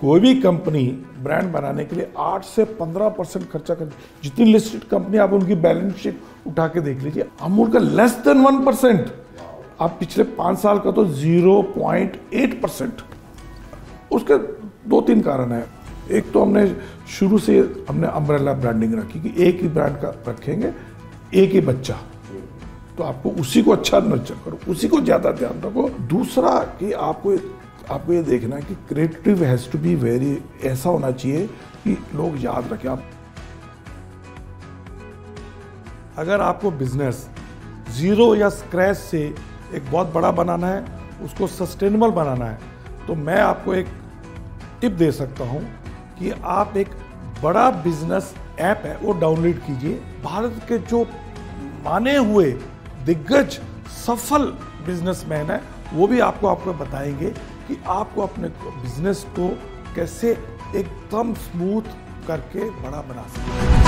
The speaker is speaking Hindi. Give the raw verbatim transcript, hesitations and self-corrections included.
कोई भी कंपनी ब्रांड बनाने के लिए आठ से पंद्रह परसेंट खर्चा कर, जितनी लिस्टेड कंपनी आप उनकी बैलेंस शीट उठा के देख लीजिए, अमूल का लेस देन वन परसेंट। आप पिछले पाँच साल का तो ज़ीरो पॉइंट एट परसेंट। उसके दो तीन कारण है। एक तो हमने शुरू से हमने अम्ब्रेला ब्रांडिंग रखी कि एक ही ब्रांड का रखेंगे, एक ही बच्चा, तो आपको उसी को अच्छा नर्चर करो, उसी को ज़्यादा ध्यान रखो। दूसरा कि आपको आपको ये देखना है कि creative has to be very, ऐसा होना चाहिए कि लोग याद रखें। आप अगर आपको बिजनेस ज़ीरो या स्क्रैच से एक बहुत बड़ा बनाना है, उसको सस्टेनेबल बनाना है, तो मैं आपको एक टिप दे सकता हूं कि आप एक बड़ा बिजनेस ऐप है वो डाउनलोड कीजिए। भारत के जो माने हुए दिग्गज सफल बिजनेसमैन है वो भी आपको आपको बताएंगे कि आपको अपने बिजनेस को कैसे एकदम स्मूथ करके बड़ा बना सकते हैं।